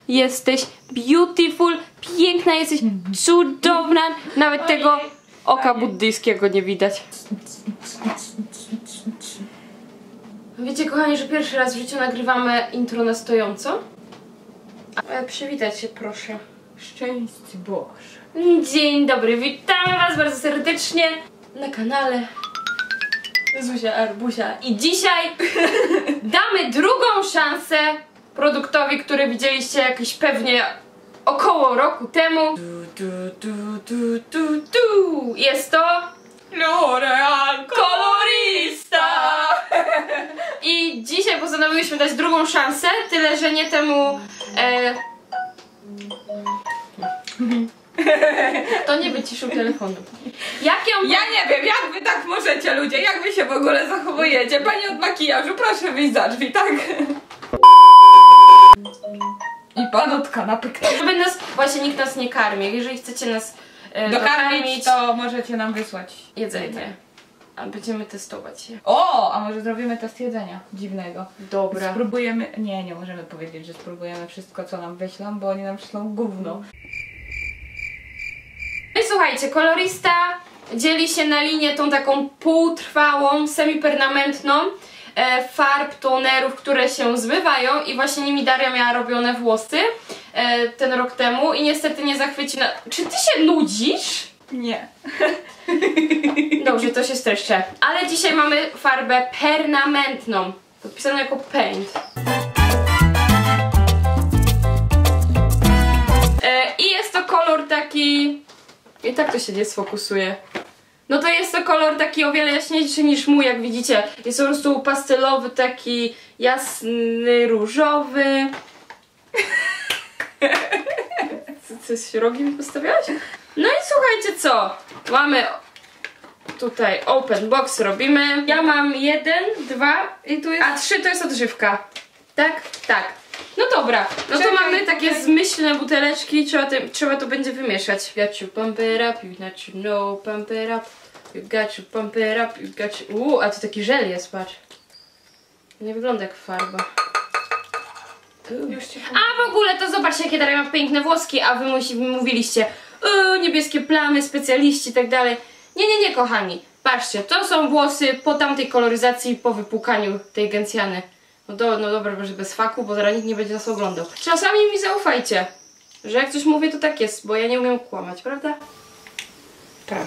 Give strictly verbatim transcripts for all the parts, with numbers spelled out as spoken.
Jesteś beautiful, piękna, jesteś cudowna. Nawet tego oka buddyjskiego nie widać. Wiecie, kochani, że pierwszy raz w życiu nagrywamy intro na stojąco? E, przywitać się, proszę. Szczęść Boże. Dzień dobry, witamy was bardzo serdecznie na kanale Zuzia Arbuzia. I dzisiaj damy drugą szansę produktowi, który widzieliście jakiś pewnie około roku temu. Du, du, du, du, du, du. Jest to L'Oreal Colorista! I dzisiaj postanowiliśmy dać drugą szansę, tyle że nie temu... E... To nie wyciszył telefonu. Jak ją... Ja nie wiem, jak wy tak możecie, ludzie, jak wy się w ogóle zachowujecie? Pani od makijażu, proszę wyjść za drzwi, tak? I pan od kanapy. Żeby nas, właśnie nikt nas nie karmi. Jeżeli chcecie nas e, dokarmić, dokarmić, to możecie nam wysłać jedzenie. A będziemy testować je. O, a może zrobimy test jedzenia dziwnego. Dobra. Spróbujemy, nie, nie możemy powiedzieć, że spróbujemy wszystko, co nam wyślą, bo oni nam przyślą gówno. No i słuchajcie, kolorista dzieli się na linię tą taką półtrwałą, semipermanentną e, farb, tonerów, które się zmywają i właśnie nimi Daria miała robione włosy e, ten rok temu i niestety nie zachwyci na... Czy ty się nudzisz? Nie. Dobrze, to się streszczę. Ale dzisiaj mamy farbę permanentną, podpisaną jako paint. E, I jest to kolor taki... I tak to się nie sfokusuje. No to jest to kolor taki o wiele jaśniejszy niż mój, jak widzicie. Jest po prostu pastelowy, taki jasny, różowy. Co, coś rogi mi postawiałaś? No i słuchajcie co? Mamy tutaj open box, robimy. Ja mam jeden, dwa i tu jest... A trzy to jest odżywka. Tak? Tak. No dobra, no to Czekaj, mamy takie czekaj. zmyślne buteleczki, trzeba, te, trzeba to będzie wymieszać. You got to pump it up, you got to know, pump it up. You got to pump it up, you got to... Uuu, a to taki żel jest, patrz. Nie wygląda jak farba. Już ci A w ogóle to zobaczcie, jakie Daria ma piękne włoski, a wy musi, mówiliście o, niebieskie plamy, specjaliści i tak dalej. Nie, nie, nie, kochani. Patrzcie, to są włosy po tamtej koloryzacji, po wypłukaniu tej gencjany. No, do, no dobra, może bez faku, bo zaraz nikt nie będzie nas oglądał. Czasami mi zaufajcie, że jak coś mówię, to tak jest, bo ja nie umiem kłamać, prawda? Prawda.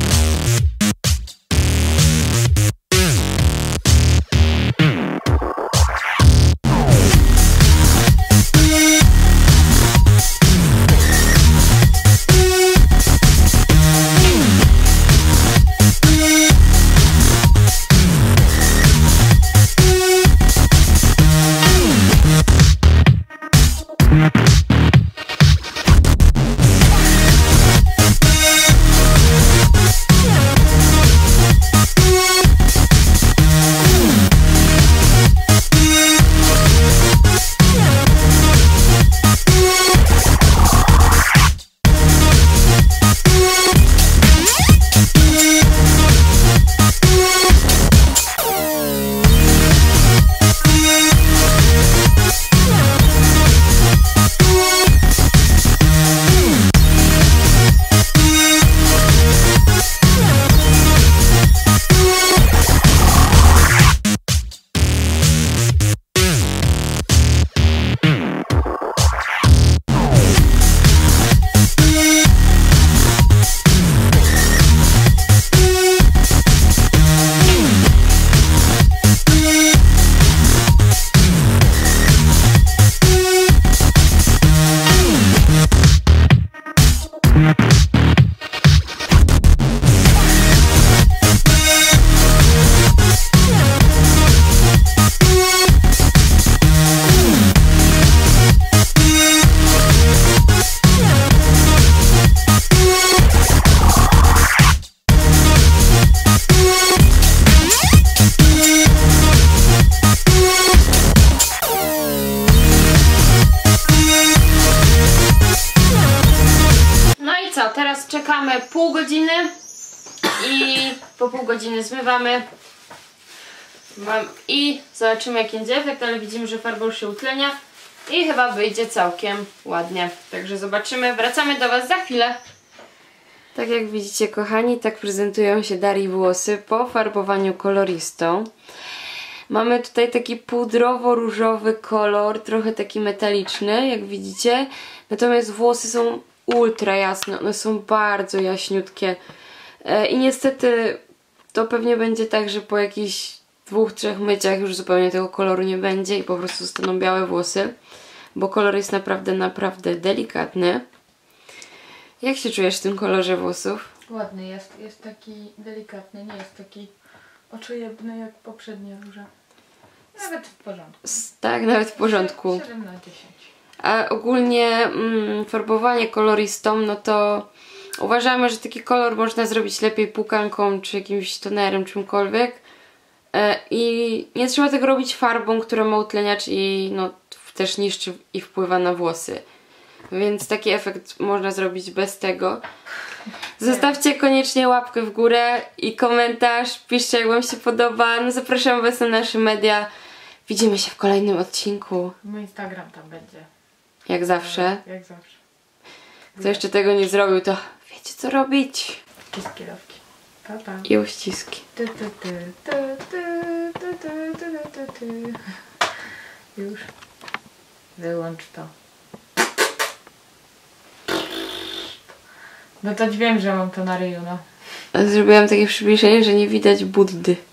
czekamy pół godziny i po pół godziny zmywamy. Mam, i zobaczymy, jaki będzie efekt, ale widzimy, że farba już się utlenia. I chyba wyjdzie całkiem ładnie. Także zobaczymy. Wracamy do Was za chwilę. Tak jak widzicie, kochani, tak prezentują się Darii włosy po farbowaniu koloristą. Mamy tutaj taki pudrowo-różowy kolor, trochę taki metaliczny, jak widzicie. Natomiast włosy są ultra jasne, one są bardzo jaśniutkie. E, I niestety to pewnie będzie tak, że po jakichś dwóch, trzech myciach już zupełnie tego koloru nie będzie i po prostu zostaną białe włosy. Bo kolor jest naprawdę, naprawdę delikatny. Jak się czujesz w tym kolorze włosów? Ładny jest, jest taki delikatny, nie jest taki oczojebny jak poprzednie róże. Nawet w porządku. Tak, nawet w porządku. siedem na dziesięć. A ogólnie mm, farbowanie koloristą, no to uważamy, że taki kolor można zrobić lepiej płukanką, czy jakimś tonerem, czymkolwiek. E, I nie trzeba tego robić farbą, która ma utleniacz i no, też niszczy i wpływa na włosy. Więc taki efekt można zrobić bez tego. Zostawcie koniecznie łapkę w górę i komentarz. Piszcie, jak Wam się podoba. No, zapraszam Was na nasze media. Widzimy się w kolejnym odcinku. Mój Instagram tam będzie. Jak zawsze. Jak zawsze. Kto jeszcze tego nie zrobił, to wiecie co robić. Wszystkie dawki. Pa, pa. I uściski. Ty, ty, ty, ty, ty, ty, ty, ty, ty, ty. Już. Wyłącz to. No to wiem, że mam to na ryju, no. Zrobiłam takie przybliżenie, że nie widać Buddy.